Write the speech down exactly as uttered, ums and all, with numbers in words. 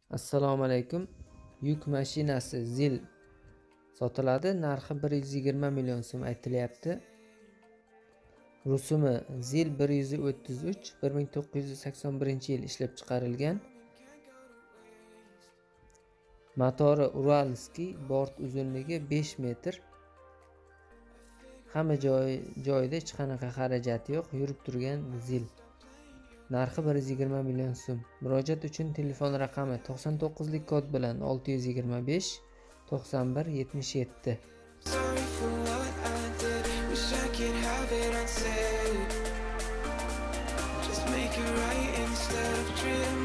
Assalomu alaykum. Yuk mashinasi zil sotiladi. Narxi bir yuz yigirma million so'm aytilyapti. Rusumi zil bir yuz o'ttiz uch bir ming to'qqiz yuz sakson birinchi yil ishlab chiqarilgan. Motori Uralskiy, bort uzunligi besh metr. Hamma joy joyida hech qanaqa xarajati yo'q, yurib turgan zil. Narxi bir yuz yigirma million so'm. Murojaat uchun telefon raqami to'qson to'qqizlik kod bilan olti yuz yigirma besh to'qson bir yetmish yetti. Just make it right instead of